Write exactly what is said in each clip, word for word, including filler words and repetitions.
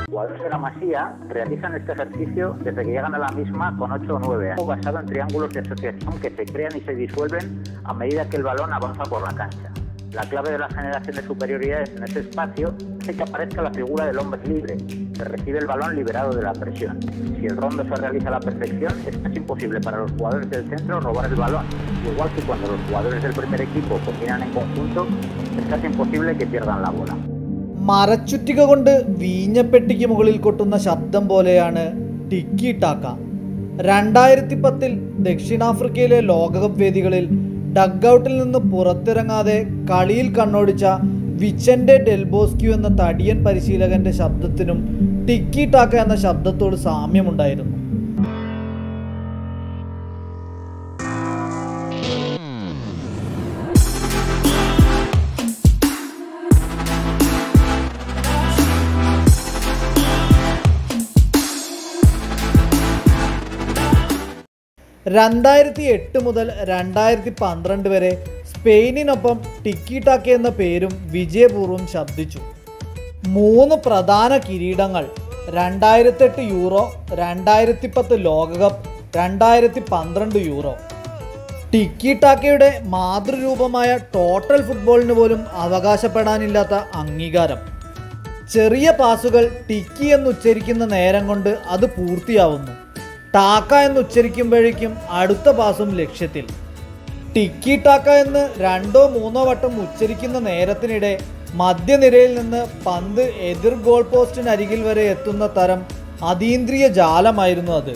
Jugadores de la Masía realizan este ejercicio desde que llegan a la misma con ocho o nueve años, basado en triángulos de asociación que se crean y se disuelven a medida que el balón avanza por la cancha. La clave de la generación de superioridades en ese espacio es que aparezca la figura del hombre libre, que recibe el balón liberado de la presión. Si el rondo se realiza a la perfección, es casi imposible para los jugadores del centro robar el balón, igual que cuando los jugadores del primer equipo combinan en conjunto, es casi imposible que pierdan la bola. മരച്ചുറ്റിക കൊണ്ട് വീഞ്ഞപ്പെട്ടിക്ക് മുകളിൽ കൊട്ടുന്ന ശബ്ദം പോലെയാണ് tikki taka. രണ്ടായിരത്തി പത്തിൽ ദക്ഷിണാഫ്രിക്കയിലെ ലോകകപ്പ് വേദികളിൽ ഡഗ്ഔട്ടിൽ നിന്ന് പുറത്തിറങ്ങാതെ കളിയിൽ കണ്ണോടിച്ച വിച്ചെന്റെ ഡെൽബോസ്ക്യു എന്ന തടിയൻ പരിശീലകന്റെ ശബ്ദത്തിനും ടിക്കി ടാക്ക എന്ന ശബ്ദത്തോട് സാമ്യമുണ്ടായിരുന്നു. രണ്ടായിരത്തി എട്ട് മുതൽ രണ്ടായിരത്തി പന്ത്രണ്ട് വരെ സ്പെയിനിനൊപ്പം ടിക്കി ടാക്ക എന്ന പേരും വിജയപൂർവ്വം ശബ്ദിച്ചു. മൂന്ന് പ്രധാന കിരീടങ്ങൾ, രണ്ടായിരത്തെട്ട് യൂറോ, രണ്ടായിരത്തി പത്ത് ലോകകപ്പ്, രണ്ടായിരത്തി പന്ത്രണ്ട് യൂറോ. ടിക്കി ടാക്കയുടെ മാതൃരൂപമായ ടോട്ടൽ ഫുട്ബോളിന് പോലും അവകാശപ്പെടാനില്ലാത്ത അംഗീകാരം. ചെറിയ പാസുകൾ ടിക്കി എന്നുച്ചരിക്കുന്ന നേരം കൊണ്ട് അത് പൂർത്തിയാവുന്നു. ടാക്ക എന്ന് ഉച്ചരിക്കുമ്പോഴേക്കും അടുത്ത പാസും ലക്ഷ്യത്തിൽ. ടിക്കി ടാക്ക എന്ന് രണ്ടോ മൂന്നോ വട്ടം ഉച്ചരിക്കുന്ന നേരത്തിനിടെ മധ്യനിരയിൽ നിന്ന് പന്ത് എതിർ ഗോൾ പോസ്റ്റിനരികിൽ വരെ എത്തുന്ന തരം അതീന്ദ്രിയ ജാലമായിരുന്നു അത്.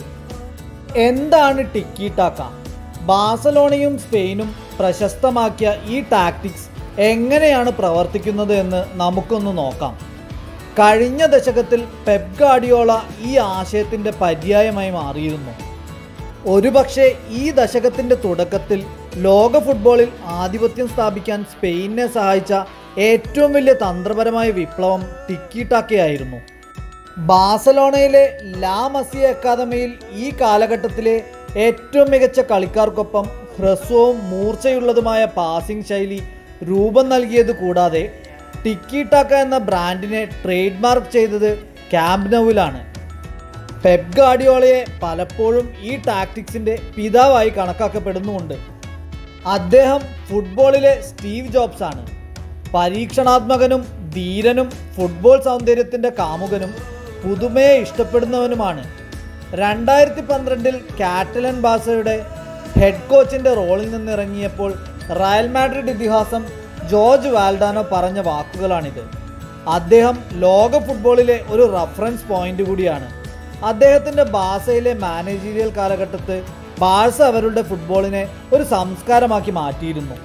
എന്താണ് ടിക്കി ടാക്ക? ബാഴ്സലോണയും സ്പെയിനും പ്രശസ്തമാക്കിയ ഈ ടാക്ടിക്സ് എങ്ങനെയാണ് പ്രവർത്തിക്കുന്നത് എന്ന് നമുക്കൊന്ന് നോക്കാം. കഴിഞ്ഞ ദശകത്തിൽ പെപ് ഗാർഡിയോള ഈ ആശയത്തിൻ്റെ പര്യായമായി മാറിയിരുന്നു. ഒരുപക്ഷെ ഈ ദശകത്തിൻ്റെ തുടക്കത്തിൽ ലോക ഫുട്ബോളിൽ ആധിപത്യം സ്ഥാപിക്കാൻ സ്പെയിനെ സഹായിച്ച ഏറ്റവും വലിയ തന്ത്രപരമായ വിപ്ലവം ടിക്കി ടാക്കയായിരുന്നു. ബാഴ്സലോണയിലെ ലാ മസിയ അക്കാദമിയിൽ ഈ കാലഘട്ടത്തിലെ ഏറ്റവും മികച്ച കളിക്കാർക്കൊപ്പം ഹ്രസ്വവും മൂർച്ചയുള്ളതുമായ പാസിംഗ് ശൈലി രൂപം നൽകിയത് കൂടാതെ ടിക്കി ടാക്ക എന്ന ബ്രാൻഡിനെ ട്രേഡ് മാർക്ക് ചെയ്തത് ക്യാമ്പ് നൗവിലാണ്. പെപ് ഗാർഡിയോളയെ പലപ്പോഴും ഈ ടാക്ടിക്സിൻ്റെ പിതാവായി കണക്കാക്കപ്പെടുന്നുമുണ്ട്. അദ്ദേഹം ഫുട്ബോളിലെ സ്റ്റീവ് ജോബ്സ് ആണ്. പരീക്ഷണാത്മകനും ധീരനും ഫുട്ബോൾ സൗന്ദര്യത്തിൻ്റെ കാമുകനും പുതുമയെ ഇഷ്ടപ്പെടുന്നവനുമാണ്. രണ്ടായിരത്തി പന്ത്രണ്ടിൽ കാറ്റലൻ ബാഴ്സയുടെ ഹെഡ് കോച്ചിൻ്റെ റോളിൽ നിന്നിറങ്ങിയപ്പോൾ റയൽ മാഡ്രിഡ് ഇതിഹാസം ജോർജ് വാൽഡാനോ പറഞ്ഞ വാക്കുകളാണിത്. അദ്ദേഹം ലോക ഫുട്ബോളിലെ ഒരു റഫറൻസ് പോയിന്റ് കൂടിയാണ്. അദ്ദേഹത്തിൻ്റെ ബാഴ്സയിലെ മാനേജീരിയൽ കാലഘട്ടത്ത് ബാഴ്സ അവരുടെ ഫുട്ബോളിനെ ഒരു സംസ്കാരമാക്കി മാറ്റിയിരുന്നു.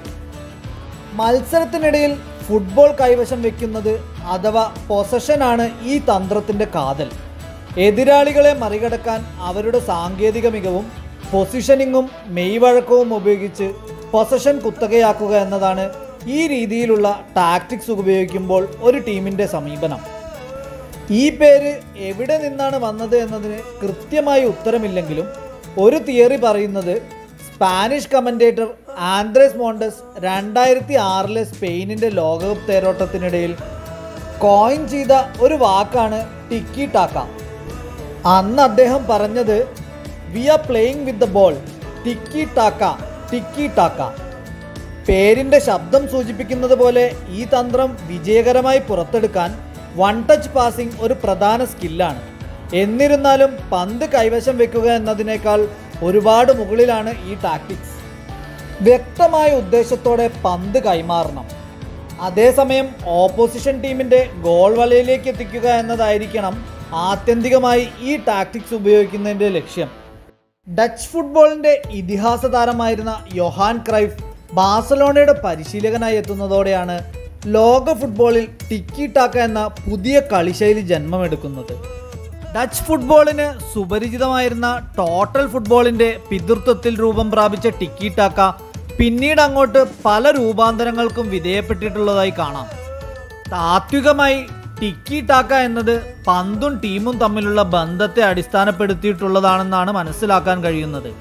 മത്സരത്തിനിടയിൽ ഫുട്ബോൾ കൈവശം വെക്കുന്നത് അഥവാ പൊസഷനാണ് ഈ തന്ത്രത്തിൻ്റെ കാതൽ. എതിരാളികളെ മറികടക്കാൻ അവരുടെ സാങ്കേതിക മികവും പൊസിഷനിങ്ങും മെയ്വഴക്കവും ഉപയോഗിച്ച് പൊസഷൻ കുത്തകയാക്കുക എന്നതാണ് ഈ രീതിയിലുള്ള ടാക്ടിക്സ് ഉപയോഗിക്കുമ്പോൾ ഒരു ടീമിൻ്റെ സമീപനം. ഈ പേര് എവിടെ നിന്നാണ് വന്നത് എന്നതിന് കൃത്യമായി ഉത്തരമില്ലെങ്കിലും ഒരു തിയറി പറയുന്നത് സ്പാനിഷ് കമൻറ്റേറ്റർ ആൻഡ്രേസ് മോണ്ടസ് രണ്ടായിരത്തി ആറിലെ സ്പെയിനിൻ്റെ ലോകകപ്പ് തേരോട്ടത്തിനിടയിൽ കോയിൻ ചെയ്ത ഒരു വാക്കാണ് ടിക്കി ടാക്ക. അന്ന് അദ്ദേഹം പറഞ്ഞത് we are playing with the ball, tiki taka, tiki taka. പേരിൻ്റെ ശബ്ദം സൂചിപ്പിക്കുന്നത് പോലെ ഈ തന്ത്രം വിജയകരമായി പുറത്തെടുക്കാൻ വൺ ടച്ച് പാസിംഗ് ഒരു പ്രധാന സ്കില്ലാണ്. എന്നിരുന്നാലും പന്ത് കൈവശം വെക്കുക എന്നതിനേക്കാൾ ഒരുപാട് മുകളിലാണ് ഈ ടാക്ടിക്സ്. വ്യക്തമായ ഉദ്ദേശത്തോടെ പന്ത് കൈമാറണം. അതേസമയം ഓപ്പോസിഷൻ ടീമിൻ്റെ ഗോൾ വലയിലേക്ക് എത്തിക്കുക എന്നതായിരിക്കണം ആത്യന്തികമായി ഈ ടാക്ടിക്സ് ഉപയോഗിക്കുന്നതിൻ്റെ ലക്ഷ്യം. ഡച്ച് ഫുട്ബോളിൻ്റെ ഇതിഹാസ താരമായിരുന്ന യോഹാൻ ക്രൈഫ് ബാഴ്സലോണയുടെ പരിശീലകനായി എത്തുന്നതോടെയാണ് ലോക ഫുട്ബോളിൽ ടിക്കി ടാക്ക എന്ന പുതിയ കളിശൈലി ജന്മമെടുക്കുന്നത്. ഡച്ച് ഫുട്ബോളിന് സുപരിചിതമായിരുന്ന ടോട്ടൽ ഫുട്ബോളിൻ്റെ പിതൃത്വത്തിൽ രൂപം പ്രാപിച്ച ടിക്കി ടാക്ക പിന്നീട് അങ്ങോട്ട് പല രൂപാന്തരങ്ങൾക്കും വിധേയപ്പെട്ടിട്ടുള്ളതായി കാണാം. താത്വികമായി ടിക്കി ടാക്ക എന്നത് പന്തും ടീമും തമ്മിലുള്ള ബന്ധത്തെ അടിസ്ഥാനപ്പെടുത്തിയിട്ടുള്ളതാണെന്നാണ് മനസ്സിലാക്കാൻ കഴിയുന്നത്.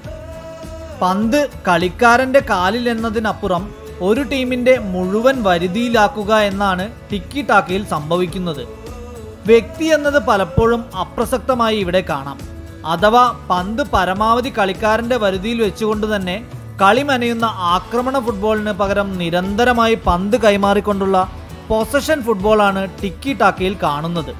പന്ത് കളിക്കാരൻ്റെ കാലിൽ എന്നതിനപ്പുറം ഒരു ടീമിൻ്റെ മുഴുവൻ വരുതിയിലാക്കുക എന്നാണ് ടിക്കി ടാക്കയിൽ സംഭവിക്കുന്നത്. വ്യക്തി എന്നത് പലപ്പോഴും അപ്രസക്തമായി ഇവിടെ കാണാം. അഥവാ പന്ത് പരമാവധി കളിക്കാരൻ്റെ വരുതിയിൽ വെച്ചുകൊണ്ട് തന്നെ കളി മനയുന്ന ആക്രമണ ഫുട്ബോളിന് പകരം നിരന്തരമായി പന്ത് കൈമാറിക്കൊണ്ടുള്ള പൊസഷൻ ഫുട്ബോളാണ് ടിക്കി ടാക്കയിൽ കാണുന്നത്.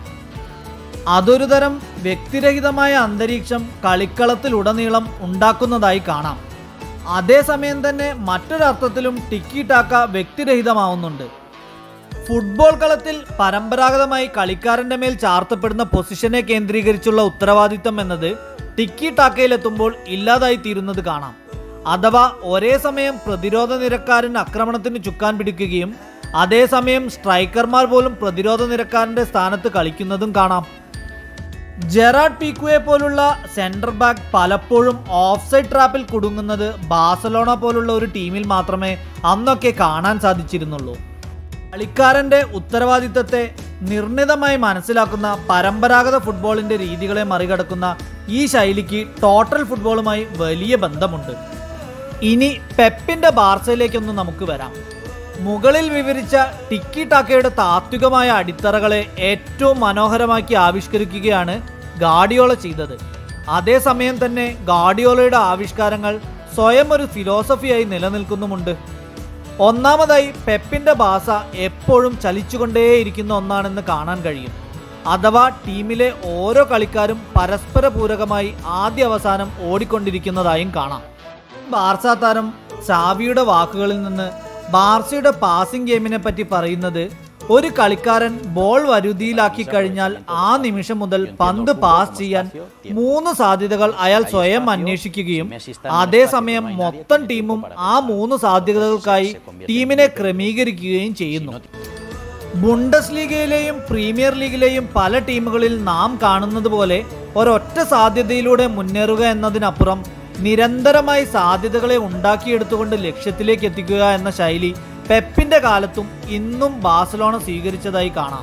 അതൊരു തരം വ്യക്തിരഹിതമായ അന്തരീക്ഷം കളിക്കളത്തിലുടനീളം ഉണ്ടാക്കുന്നതായി കാണാം. അതേസമയം തന്നെ മറ്റൊരർത്ഥത്തിലും ടിക്കി ടാക്ക വ്യക്തിരഹിതമാവുന്നുണ്ട്. ഫുട്ബോൾ കളത്തിൽ പരമ്പരാഗതമായി കളിക്കാരൻ്റെ മേൽ ചാർത്തപ്പെടുന്ന പൊസിഷനെ കേന്ദ്രീകരിച്ചുള്ള ഉത്തരവാദിത്തം എന്നത് ടിക്കി ടാക്കയിലെത്തുമ്പോൾ ഇല്ലാതായി തീരുന്നത് കാണാം. അഥവാ ഒരേ സമയം പ്രതിരോധ നിരക്കാരൻ ആക്രമണത്തിന് ചുക്കാൻ പിടിക്കുകയും അതേസമയം സ്ട്രൈക്കർമാർ പോലും പ്രതിരോധ നിരക്കാരൻ്റെ സ്ഥാനത്ത് കളിക്കുന്നതും കാണാം. ജെറാഡ് പീക്കുവെ പോലുള്ള സെൻട്രൽ ബാക്ക് പലപ്പോഴും ഓഫ് സൈഡ് ട്രാപ്പിൽ കുടുങ്ങുന്നത് ബാഴ്സലോണ പോലുള്ള ഒരു ടീമിൽ മാത്രമേ അന്നൊക്കെ കാണാൻ സാധിച്ചിരുന്നുള്ളൂ. കളിക്കാരൻ്റെ ഉത്തരവാദിത്തത്തെ നിർണിതമായി മനസ്സിലാക്കുന്ന പരമ്പരാഗത ഫുട്ബോളിൻ്റെ രീതികളെ മറികടക്കുന്ന ഈ ശൈലിക്ക് ടോട്ടൽ ഫുട്ബോളുമായി വലിയ ബന്ധമുണ്ട്. ഇനി പെപ്പിൻ്റെ ബാർസയിലേക്കൊന്ന് നമുക്ക് വരാം. മുകളിൽ വിവരിച്ച ടിക്കി ടാക്കയുടെ താത്വികമായ അടിത്തറകളെ ഏറ്റവും മനോഹരമാക്കി ആവിഷ്കരിക്കുകയാണ് ഗാർഡിയോള ചെയ്തത്. അതേസമയം തന്നെ ഗാർഡിയോളയുടെ ആവിഷ്കാരങ്ങൾ സ്വയം ഒരു ഫിലോസഫിയായി നിലനിൽക്കുന്നുമുണ്ട്. ഒന്നാമതായി പെപ്പിൻ്റെ ബാസ എപ്പോഴും ചലിച്ചുകൊണ്ടേയിരിക്കുന്ന ഒന്നാണെന്ന് കാണാൻ കഴിയും. അഥവാ ടീമിലെ ഓരോ കളിക്കാരും പരസ്പര പൂരകമായി ആദ്യ അവസാനം ഓടിക്കൊണ്ടിരിക്കുന്നതായും കാണാം. ബാർസ താരം സാവിയുടെ വാക്കുകളിൽ നിന്ന് ബാർസയുടെ പാസിംഗ് ഗെയിമിനെ പറ്റി പറയുന്നത്, ഒരു കളിക്കാരൻ ബോൾ വരുതിയിലാക്കി കഴിഞ്ഞാൽ ആ നിമിഷം മുതൽ പന്ത് പാസ് ചെയ്യാൻ മൂന്ന് സാധ്യതകൾ അയാൾ സ്വയം അന്വേഷിക്കുകയും അതേസമയം മൊത്തം ടീമും ആ മൂന്ന് സാധ്യതകൾക്കായി ടീമിനെ ക്രമീകരിക്കുകയും ചെയ്യുന്നു. ബുണ്ടസ് ലീഗയിലെയും പ്രീമിയർ ലീഗിലെയും പല ടീമുകളിൽ നാം കാണുന്നത് പോലെ ഒരൊറ്റ സാധ്യതയിലൂടെ മുന്നേറുക എന്നതിനപ്പുറം നിരന്തരമായി സാധ്യതകളെ ഉണ്ടാക്കിയെടുത്തുകൊണ്ട് ലക്ഷ്യത്തിലേക്ക് എത്തിക്കുക എന്ന ശൈലി പെപ്പിൻ്റെ കാലത്തും ഇന്നും ബാഴ്സലോണ സ്വീകരിച്ചതായി കാണാം.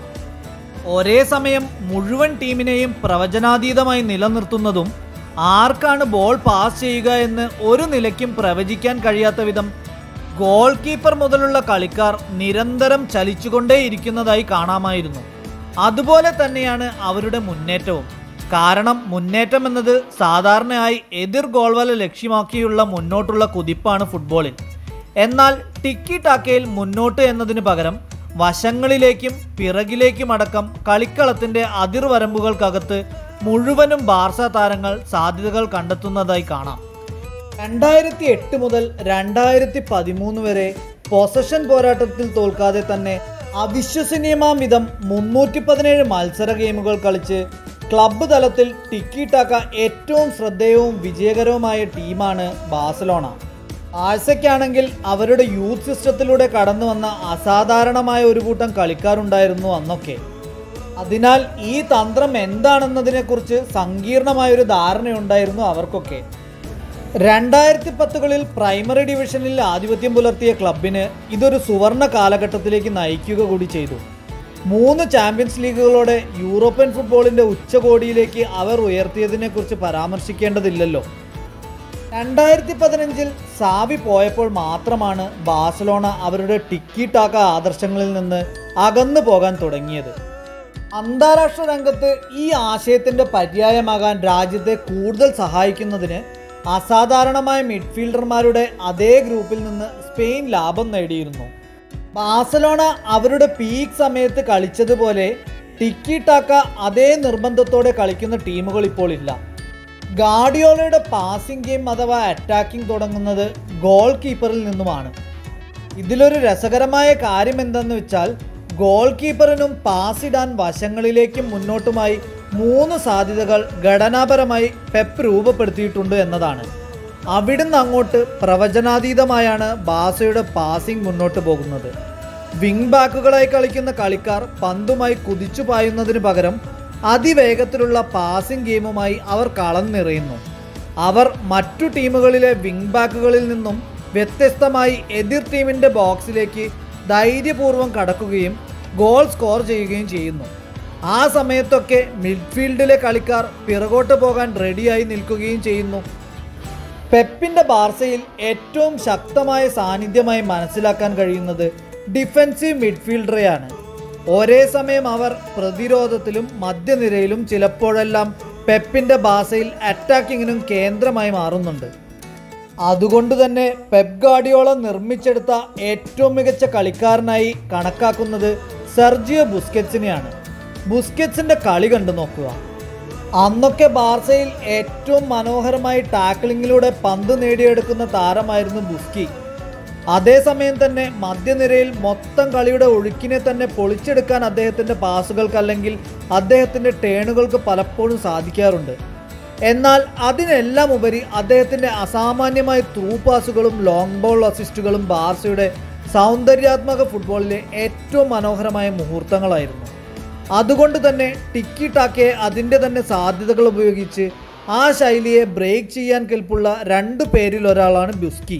ഒരേ സമയം മുഴുവൻ ടീമിനെയും പ്രവചനാതീതമായി നിലനിർത്തുന്നതും ആർക്കാണ് ബോൾ പാസ് ചെയ്യുക എന്ന് ഒരു നിലയ്ക്കും പ്രവചിക്കാൻ കഴിയാത്ത വിധം ഗോൾ കീപ്പർ മുതലുള്ള കളിക്കാർ നിരന്തരം ചലിച്ചുകൊണ്ടേയിരിക്കുന്നതായി കാണാമായിരുന്നു. അതുപോലെ തന്നെയാണ് അവരുടെ മുന്നേറ്റവും. കാരണം മുന്നേറ്റം എന്നത് സാധാരണയായി എതിർ ഗോൾ വല ലക്ഷ്യമാക്കിയുള്ള മുന്നോട്ടുള്ള കുതിപ്പാണ് ഫുട്ബോളിൽ. എന്നാൽ ടിക്കി ടാക്കയിൽ മുന്നോട്ട് എന്നതിന് പകരം വശങ്ങളിലേക്കും പിറകിലേക്കും അടക്കം കളിക്കളത്തിൻ്റെ അതിർവരമ്പുകൾക്കകത്ത് മുഴുവനും ബാർസ താരങ്ങൾ സാധ്യതകൾ കണ്ടെത്തുന്നതായി കാണാം. രണ്ടായിരത്തി എട്ട് മുതൽ രണ്ടായിരത്തി പതിമൂന്ന് വരെ പൊസഷൻ പോരാട്ടത്തിൽ തോൽക്കാതെ തന്നെ അവിശ്വസനീയമാം വിധം മുന്നൂറ്റി പതിനേഴ് മത്സര ഗെയിമുകൾ കളിച്ച് ക്ലബ്ബ് തലത്തിൽ ടിക്കി ടാക്ക ഏറ്റവും ശ്രദ്ധേയവും വിജയകരവുമായ ടീമാണ് ബാഴ്സലോണ. ബാഴ്സയ്ക്കാണെങ്കിൽ അവരുടെ യൂത്ത് സിസ്റ്റത്തിലൂടെ കടന്നു വന്ന അസാധാരണമായ ഒരു കൂട്ടം കളിക്കാരുണ്ടായിരുന്നു അന്നൊക്കെ. അതിനാൽ ഈ തന്ത്രം എന്താണെന്നതിനെക്കുറിച്ച് സങ്കീർണമായൊരു ധാരണയുണ്ടായിരുന്നു അവർക്കൊക്കെ. രണ്ടായിരത്തി പത്തുകളിൽ പ്രൈമറി ഡിവിഷനിൽ ആധിപത്യം പുലർത്തിയ ക്ലബിന് ഇതൊരു സുവർണ കാലഘട്ടത്തിലേക്ക് നയിക്കുക കൂടി ചെയ്തു. മൂന്ന് ചാമ്പ്യൻസ് ലീഗുകളോടെ യൂറോപ്യൻ ഫുട്ബോളിൻ്റെ ഉച്ചകോടിയിലേക്ക് അവർ ഉയർത്തിയതിനെക്കുറിച്ച് പരാമർശിക്കേണ്ടതില്ലല്ലോ. രണ്ടായിരത്തി പതിനഞ്ചിൽ സാവി പോയപ്പോൾ മാത്രമാണ് ബാഴ്സലോണ അവരുടെ ടിക്കി ടാക്ക ആദർശങ്ങളിൽ നിന്ന് അകന്നു പോകാൻ തുടങ്ങിയത്. അന്താരാഷ്ട്ര രംഗത്ത് ഈ ആശയത്തിൻ്റെ പര്യായമാകാൻ രാജ്യത്തെ കൂടുതൽ സഹായിക്കുന്നതിന് അസാധാരണമായ മിഡ്ഫീൽഡർമാരുടെ അതേ ഗ്രൂപ്പിൽ നിന്ന് സ്പെയിൻ ലാഭം നേടിയിരുന്നു. ബാഴ്സലോണ അവരുടെ പീക്ക് സമയത്ത് കളിച്ചതുപോലെ ടിക്കി ടാക്ക അതേ നിർബന്ധത്തോടെ കളിക്കുന്ന ടീമുകൾ ഇപ്പോൾ ഇല്ല. ഗാർഡിയോളയുടെ പാസിംഗ് ഗെയിം അഥവാ അറ്റാക്കിംഗ് തുടങ്ങുന്നത് ഗോൾ കീപ്പറിൽ നിന്നുമാണ്. ഇതിലൊരു രസകരമായ കാര്യം എന്തെന്ന് വെച്ചാൽ ഗോൾ കീപ്പറിനും പാസ് ഇടാൻ വശങ്ങളിലേക്കും മുന്നോട്ടുമായി മൂന്ന് സാധ്യതകൾ ഘടനാപരമായി പെപ്പ് രൂപപ്പെടുത്തിയിട്ടുണ്ട് എന്നതാണ്. അവിടുന്ന് അങ്ങോട്ട് പ്രവചനാതീതമായാണ് ബാഴ്സയുടെ പാസിംഗ് മുന്നോട്ട് പോകുന്നത്. വിങ് ബാക്കുകളായി കളിക്കുന്ന കളിക്കാർ പന്തുമായി കുതിച്ചു പായുന്നതിന് പകരം അതിവേഗത്തിലുള്ള പാസിംഗ് ഗെയിമുമായി അവർ കളം നിറയുന്നു. അവർ മറ്റു ടീമുകളിലെ വിങ് ബാക്കുകളിൽ നിന്നും വ്യത്യസ്തമായി എതിർ ടീമിൻ്റെ ബോക്സിലേക്ക് ധൈര്യപൂർവ്വം കടക്കുകയും ഗോൾ സ്കോർ ചെയ്യുകയും ചെയ്യുന്നു. ആ സമയത്തൊക്കെ മിഡ്ഫീൽഡിലെ കളിക്കാർ പിറകോട്ട് പോകാൻ റെഡിയായി നിൽക്കുകയും ചെയ്യുന്നു. പെപ്പിൻ്റെ ബാർസയിൽ ഏറ്റവും ശക്തമായ സാന്നിധ്യമായി മനസ്സിലാക്കാൻ കഴിയുന്നത് ഡിഫെൻസീവ് മിഡ്ഫീൽഡറെയാണ്. ഒരേ സമയം അവർ പ്രതിരോധത്തിലും മധ്യനിരയിലും ചിലപ്പോഴെല്ലാം പെപ്പിൻ്റെ ബാസയിൽ അറ്റാക്കിങ്ങിനും കേന്ദ്രമായി മാറുന്നുണ്ട്. അതുകൊണ്ട് തന്നെ പെപ്പ് ഗാർഡിയോള നിർമ്മിച്ചെടുത്ത ഏറ്റവും മികച്ച കളിക്കാരനായി കണക്കാക്കുന്നത് സെർജിയോ ബുസ്കറ്റ്സിനെയാണ്. ബുസ്കറ്റ്സിൻ്റെ കളി കണ്ടു നോക്കുക. അന്നൊക്കെ ബാർസയിൽ ഏറ്റവും മനോഹരമായി ടാക്ലിങ്ങിലൂടെ പന്ത് നേടിയെടുക്കുന്ന താരമായിരുന്നു ബുസ്കി. അതേസമയം തന്നെ മധ്യനിരയിൽ മൊത്തം കളിയുടെ ഒഴുക്കിനെ തന്നെ പൊളിച്ചെടുക്കാൻ അദ്ദേഹത്തിൻ്റെ പാസുകൾക്ക് അല്ലെങ്കിൽ അദ്ദേഹത്തിൻ്റെ ടേണുകൾക്ക് പലപ്പോഴും സാധിക്കാറുണ്ട്. എന്നാൽ അതിനെല്ലാം ഉപരി അദ്ദേഹത്തിൻ്റെ അസാമാന്യമായ ത്രൂ പാസുകളും ലോങ് ബോൾ അസിസ്റ്റുകളും ബാർസയുടെ സൗന്ദര്യാത്മക ഫുട്ബോളിലെ ഏറ്റവും മനോഹരമായ മുഹൂർത്തങ്ങളായിരുന്നു. അതുകൊണ്ട് തന്നെ ടിക്കി ടാക്കയെ അതിൻ്റെ തന്നെ സാധ്യതകൾ ഉപയോഗിച്ച് ആ ശൈലിയെ ബ്രേക്ക് ചെയ്യാൻ കെൽപ്പുള്ള രണ്ടു പേരിൽ ഒരാളാണ് ബുസ്കി.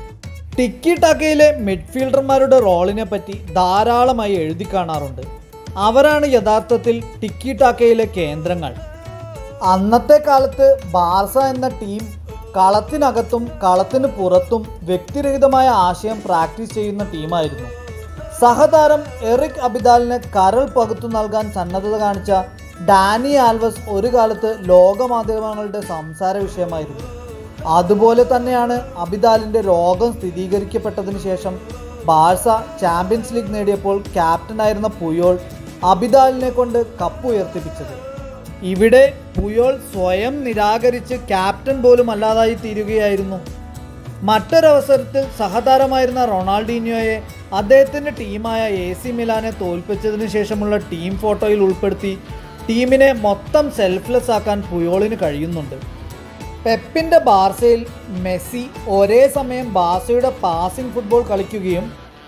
ടിക്കി ടാക്കയിലെ മിഡ്ഫീൽഡർമാരുടെ റോളിനെ പറ്റി ധാരാളമായി എഴുതി കാണാറുണ്ട്. അവരാണ് യഥാർത്ഥത്തിൽ ടിക്കി ടാക്കയിലെ കേന്ദ്രങ്ങൾ. അന്നത്തെ കാലത്ത് ബാർസ എന്ന ടീം കളത്തിനകത്തും കളത്തിന് പുറത്തും വ്യക്തിരഹിതമായ ആശയം പ്രാക്ടീസ് ചെയ്യുന്ന ടീമായിരുന്നു. സഹതാരം എറിക് അബിദാലിന് കരൾ പകുത്തു നൽകാൻ സന്നദ്ധത കാണിച്ച ഡാനി ആൽവസ് ഒരു കാലത്ത് ലോകമാധ്യമങ്ങളുടെ സംസാര വിഷയമായിരുന്നു. അതുപോലെ തന്നെയാണ് അബിദാലിൻ്റെ രോഗം സ്ഥിരീകരിക്കപ്പെട്ടതിന് ശേഷം ബാർസ ചാമ്പ്യൻസ് ലീഗ് നേടിയപ്പോൾ ക്യാപ്റ്റനായിരുന്ന പുയോൾ അബിദാലിനെ കൊണ്ട് കപ്പ് ഉയർത്തിപ്പിച്ചത്. ഇവിടെ പുയോൾ സ്വയം നിരാകരിച്ച് ക്യാപ്റ്റൻ പോലും അല്ലാതായി തീരുകയായിരുന്നു. മറ്റൊരവസരത്തിൽ സഹതാരമായിരുന്ന റൊണാൾഡീഞ്ഞോയെ അദ്ദേഹത്തിൻ്റെ ടീമായ എ സി മിലാനെ തോൽപ്പിച്ചതിന് ശേഷമുള്ള ടീം ഫോട്ടോയിൽ ഉൾപ്പെടുത്തി ടീമിനെ മൊത്തം സെൽഫ്ലെസ് ആക്കാൻ പുയോളിന് കഴിയുന്നുണ്ട്. പെപ്പിൻ്റെ ബാർസയിൽ മെസ്സി ഒരേ സമയം ബാർസയുടെ പാസിംഗ് ഫുട്ബോൾ കളിക്കുകയും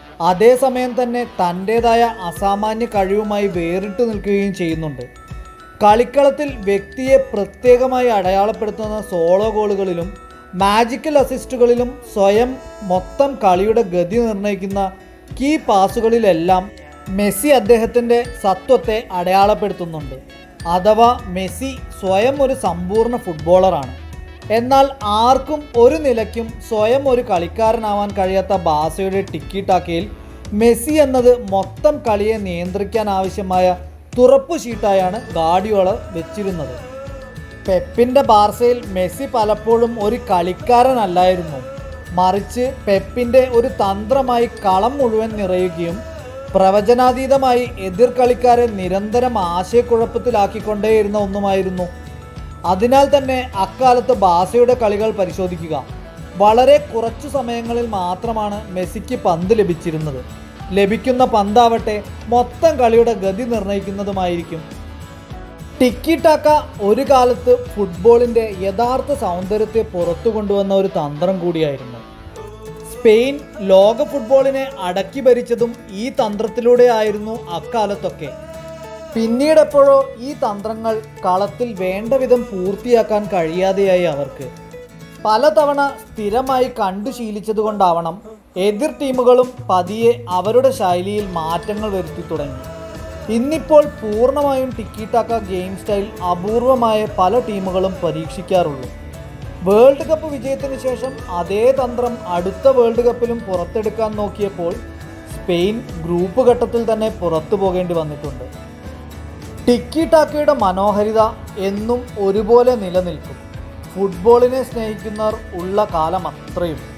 അതേസമയം തന്നെ തൻ്റേതായ അസാമാന്യ കഴിവുമായി വേറിട്ട് നിൽക്കുകയും ചെയ്യുന്നുണ്ട്. കളിക്കളത്തിൽ വ്യക്തിയെ പ്രത്യേകമായി അടയാളപ്പെടുത്തുന്ന സോളോ ഗോളുകളിലും മാജിക്കൽ അസിസ്റ്റുകളിലും സ്വയം മൊത്തം കളിയുടെ ഗതി നിർണ്ണയിക്കുന്ന കീ പാസുകളിലെല്ലാം മെസ്സി അദ്ദേഹത്തിൻ്റെ സത്വത്തെ അടയാളപ്പെടുത്തുന്നുണ്ട്. അഥവാ മെസ്സി സ്വയം ഒരു സമ്പൂർണ്ണ ഫുട്ബോളറാണ്. എന്നാൽ ആർക്കും ഒരു നിലയ്ക്കും സ്വയം ഒരു കളിക്കാരനാവാൻ കഴിയാത്ത ബാർസയുടെ ടിക്കി ടാക്കയിൽ മെസ്സി എന്നത് മൊത്തം കളിയെ നിയന്ത്രിക്കാൻ ആവശ്യമായ തുറപ്പു ഷീട്ടായാണ് ഗാർഡിയോള വെച്ചിരുന്നത്. പെപ്പിൻ്റെ ബാർസയിൽ മെസ്സി പലപ്പോഴും ഒരു കളിക്കാരനല്ലായിരുന്നു, മറിച്ച് പെപ്പിൻ്റെ ഒരു തന്ത്രമായി കളം മുഴുവൻ നിറയുകയും പ്രവചനാതീതമായി എതിർ കളിക്കാരെ നിരന്തരം ആശയക്കുഴപ്പത്തിലാക്കിക്കൊണ്ടേയിരുന്ന ഒന്നുമായിരുന്നു. അതിനാൽ തന്നെ അക്കാലത്ത് ബാർസയുടെ കളികൾ പരിശോധിക്കുക. വളരെ കുറച്ചു സമയങ്ങളിൽ മാത്രമാണ് മെസ്സിക്ക് പന്ത് ലഭിച്ചിരുന്നത്. ലഭിക്കുന്ന പന്താവട്ടെ മൊത്തം കളിയുടെ ഗതി നിർണ്ണയിക്കുന്നതുമായിരിക്കും. ടിക്കി ടാക്ക ഒരു കാലത്ത് ഫുട്ബോളിൻ്റെ യഥാർത്ഥ സൗന്ദര്യത്തെ പുറത്തു കൊണ്ടുവന്ന ഒരു തന്ത്രം കൂടിയായിരുന്നു. സ്പെയിൻ ലോക ഫുട്ബോളിനെ അടക്കി ഭരിച്ചതും ഈ തന്ത്രത്തിലൂടെ ആയിരുന്നു അക്കാലത്തൊക്കെ. പിന്നീടെപ്പോഴോ ഈ തന്ത്രങ്ങൾ കളത്തിൽ വേണ്ട വിധം പൂർത്തിയാക്കാൻ കഴിയാതെയായി അവർക്ക്. പലതവണ സ്ഥിരമായി കണ്ടു ശീലിച്ചതുകൊണ്ടാവണം എതിർ ടീമുകളും പതിയെ അവരുടെ ശൈലിയിൽ മാറ്റങ്ങൾ വരുത്തി തുടങ്ങി. ഇന്നിപ്പോൾ പൂർണ്ണമായും ടിക്കി ടാക്ക ഗെയിം സ്റ്റൈൽ അപൂർവമായ പല ടീമുകളും പരീക്ഷിക്കാറുള്ളൂ. വേൾഡ് കപ്പ് വിജയത്തിന് ശേഷം അതേ തന്ത്രം അടുത്ത വേൾഡ് കപ്പിലും പുറത്തെടുക്കാൻ നോക്കിയപ്പോൾ സ്പെയിൻ ഗ്രൂപ്പ് ഘട്ടത്തിൽ തന്നെ പുറത്തു പോകേണ്ടി വന്നിട്ടുണ്ട്. ടിക്കി ടാക്കയുടെ മനോഹാരിത എന്നും ഒരുപോലെ നിലനിൽക്കും. ഫുട്ബോളിനെ സ്നേഹിക്കുന്നവർ ഉള്ള കാലം അത്രയും.